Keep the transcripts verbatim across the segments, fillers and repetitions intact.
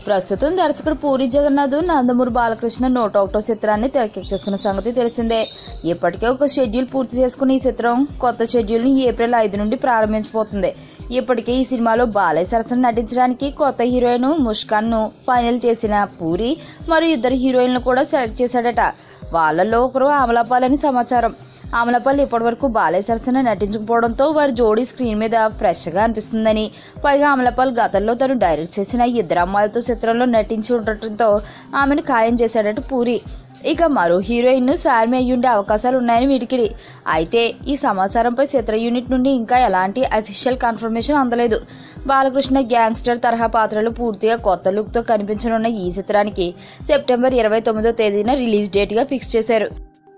ప్రస్తుతం దర్శకుడు పూరి జగన్నాథ్ నందమూరి బాలకృష్ణ నూట ఒకటో చిత్రాన్ని తెరకెక్కిస్తున్న సంగతి తెలిసిందే. ఇప్పటికే ఒక షెడ్యూల్ పూర్తి చేసుకున్న ఈ చిత్రం కొత్త షెడ్యూల్ ని ఏప్రిల్ ఐదు నుండి ప్రారంభించబోతుంది. ఇప్పటికే ఈ సినిమాలో బాలయ్య సరసన నటించడానికి కొత్త హీరోయిన్ ముస్కాన్ ను ఫైనల్ చేసిన పూరి మరో ఇద్దరు హీరోయిన్లు కూడా సెలెక్ట్ చేశాడట. వాళ్ళల్లో ఒకరు అమలాపాల్ అని సమాచారం. అమలాపాల్ ఇప్పటివరకు బాలయ్య సరసన నటించకపోవడంతో వారి జోడీ స్క్రీన్ మీద ఫ్రెష్ గా అనిపిస్తుందని, పైగా అమలాపాల్ గతంలో తను డైరెక్ట్ చేసిన ఇద్దరు అమ్మాయిలతో చిత్రంలో నటించి ఉండటంతో ఆమెను ఖాయం చేశాడట పూరి. ఇక మరో హీరోయిన్ శార్మి అయ్యుండే అవకాశాలు ఉన్నాయని విడికిడి. అయితే ఈ సమాచారంపై చిత్ర యూనిట్ నుండి ఇంకా ఎలాంటి అఫీషియల్ కన్ఫర్మేషన్ అందలేదు. బాలకృష్ణ గ్యాంగ్స్టర్ తరహా పాత్రలు పూర్తిగా కొత్త లుక్ తో కనిపించనున్న ఈ చిత్రానికి సెప్టెంబర్ ఇరవై తొమ్మిదో తేదీన రిలీజ్ డేట్ గా ఫిక్స్ చేశారు.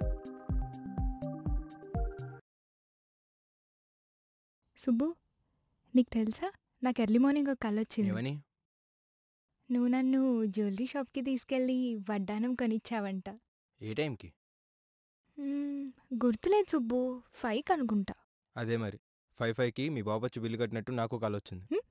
సుబ్బు, నీకు తెలుసా, నాకు ఎర్లీ మార్నింగ్ ఒక కళ వచ్చింది. ఏమని? నువ్వు నన్ను జ్యువెలరీ షాప్కి తీసుకెళ్ళి వడ్డానం కొనిచ్చావంట. ఏ టైంకి? మ్మ్, గుర్తులేదు సుబ్బు, ఫైవ్ అనుకుంటా. అదే మరి, ఫైవ్ ఫైవ్కి మీ బాబు వచ్చి బిల్లు కట్టినట్టు నాకు కాల్ వచ్చింది. మ్,